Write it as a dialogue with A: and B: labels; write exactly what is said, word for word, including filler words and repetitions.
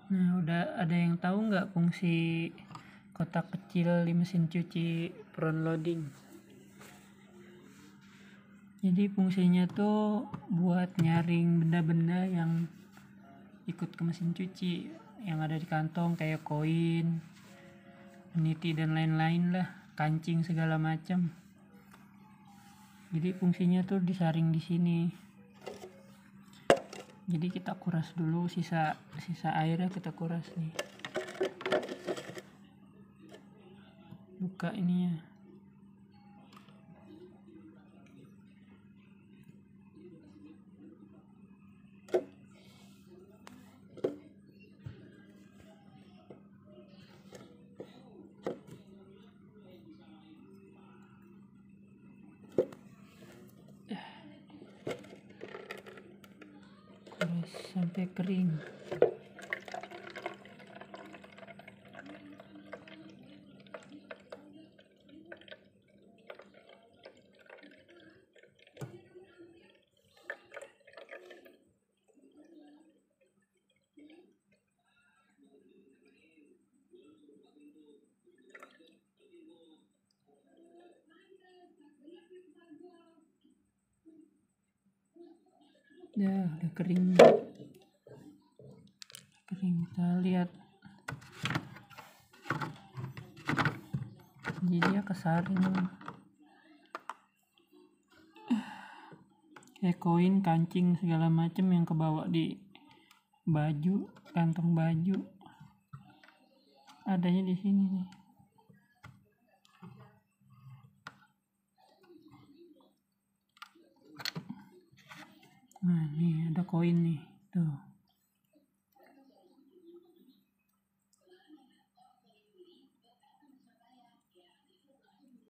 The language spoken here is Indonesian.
A: Nah, udah ada yang tahu nggak fungsi kotak kecil di mesin cuci front loading? Jadi fungsinya tuh buat nyaring benda-benda yang ikut ke mesin cuci yang ada di kantong, kayak koin, peniti dan lain-lain lah, kancing segala macam. Jadi fungsinya tuh disaring di sini. Jadi kita kuras dulu sisa sisa airnya, kita kuras nih. Buka ininya. Kuras sampai kering. Ya, udah kering. Kering, kita lihat. Jadi dia kesaring. Kayak koin, kancing segala macam yang kebawa di baju, kantong baju. Adanya di sini nih. Nah, nih ada koin nih. Tuh.